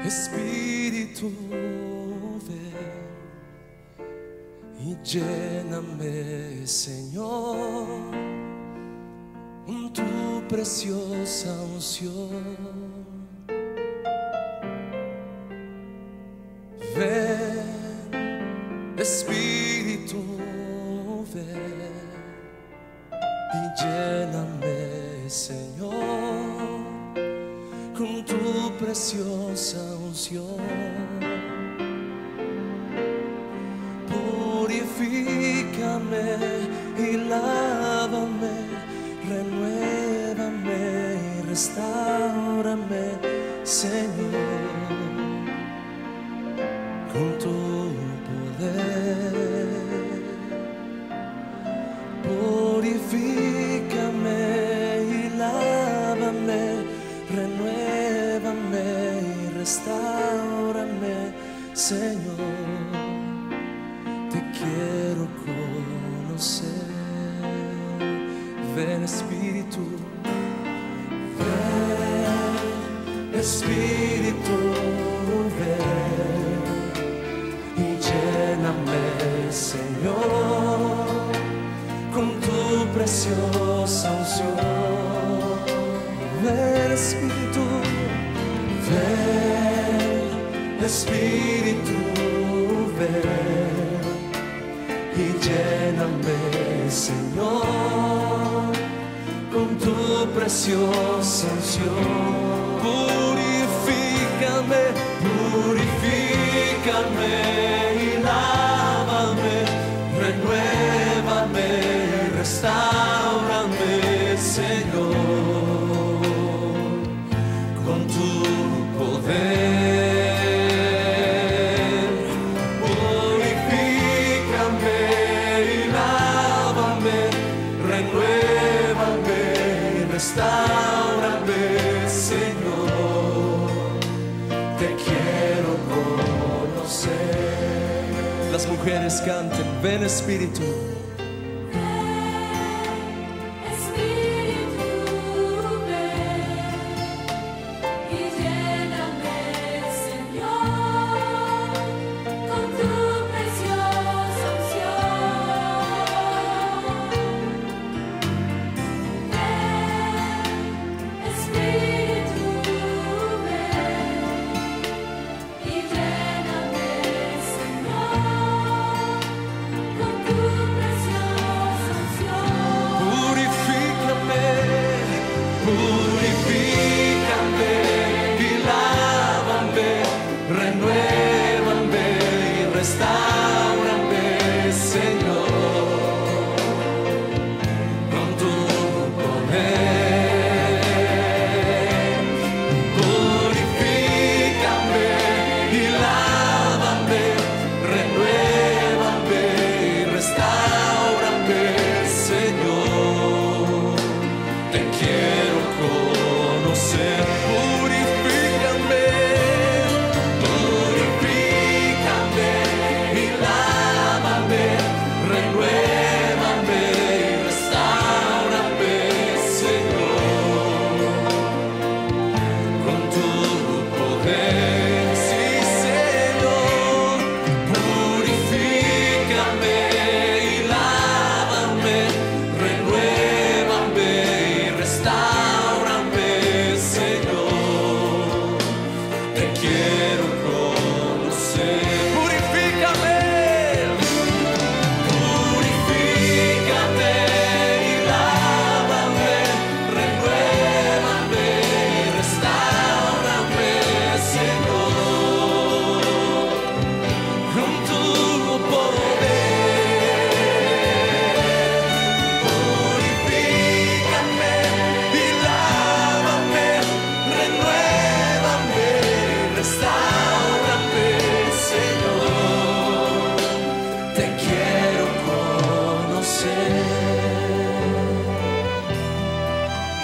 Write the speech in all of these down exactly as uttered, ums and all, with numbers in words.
Espíritu, ven y lléname, Señor, con tu preciosa unción. Ven, Espíritu, ven y lléname, Señor, con tu preciosa unción. Purifícame y lávame, renuévame y restáurame, Señor, con tu poder. Purifícame y lávame, renuévame y restáurame, Señor. Te quiero conocer. Ven, Espíritu, ven, Espíritu, ven y lléname, Señor, con tu preciosa unción. Ven, Espíritu, ven, Espíritu, ven y lléname, Señor, con tu preciosa unción. Purifícame, purifícame y lávame, renuévame y restáurame, Señor, con tu poder. Purifícame y lávame, renuévame y restáurame, Señor. Te quiero conocer. Las mujeres canten, ven, Espíritu.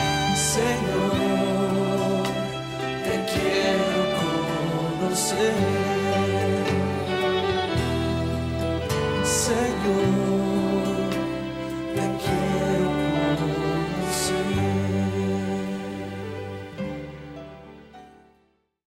Señor, te quiero conocer.